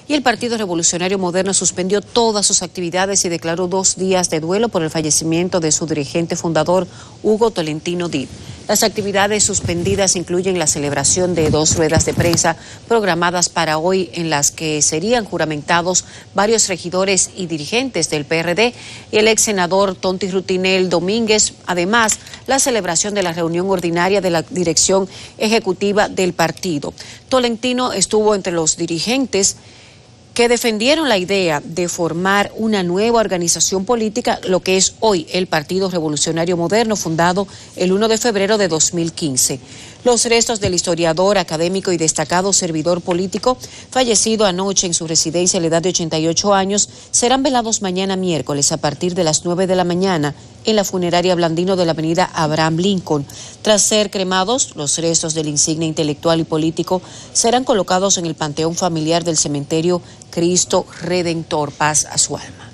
y el Partido Revolucionario Moderno suspendió todas sus actividades y declaró 2 días de duelo por el fallecimiento de su dirigente fundador, Hugo Tolentino Dib. Las actividades suspendidas incluyen la celebración de 2 ruedas de prensa programadas para hoy, en las que serían juramentados varios regidores y dirigentes del PRD y el ex senador Tonti Rutinel Domínguez. Además, la celebración de la reunión ordinaria de la dirección ejecutiva del partido. Tolentino estuvo entre los dirigentes que defendieron la idea de formar una nueva organización política, lo que es hoy el Partido Revolucionario Moderno, fundado el 1 de febrero de 2015. Los restos del historiador, académico y destacado servidor político, fallecido anoche en su residencia a la edad de 88 años, serán velados mañana miércoles a partir de las 9 de la mañana en la funeraria Blandino de la avenida Abraham Lincoln. Tras ser cremados, los restos del insigne intelectual y político serán colocados en el panteón familiar del cementerio Cristo Redentor. Paz a su alma.